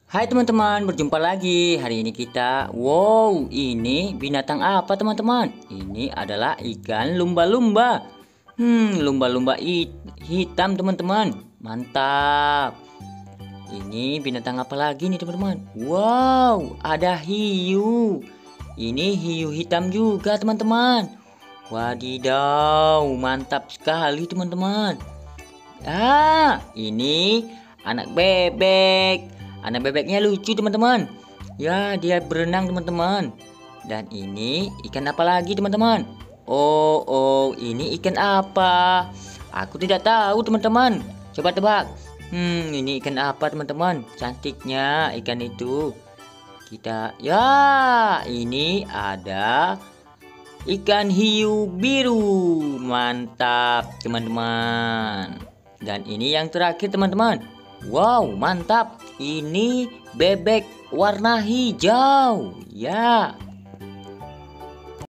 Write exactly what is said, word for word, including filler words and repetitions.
Hai teman-teman, berjumpa lagi. Hari ini kita, wow, ini binatang apa teman-teman? Ini adalah ikan lumba-lumba. Hmm, lumba-lumba it- hitam teman-teman. Mantap. Ini binatang apa lagi nih teman-teman? Wow, ada hiu. Ini hiu hitam juga teman-teman. Wadidaw, mantap sekali teman-teman. Ah, ini anak bebek. Anak bebeknya lucu teman-teman. Ya, dia berenang teman-teman. Dan ini ikan apa lagi teman-teman? Oh, oh, ini ikan apa? Aku tidak tahu teman-teman. Coba tebak. Hmm, ini ikan apa teman-teman? Cantiknya ikan itu. Kita, ya, ini ada ikan hiu biru. Mantap teman-teman. Dan ini yang terakhir teman-teman. Wow, mantap. Ini bebek warna hijau. Ya.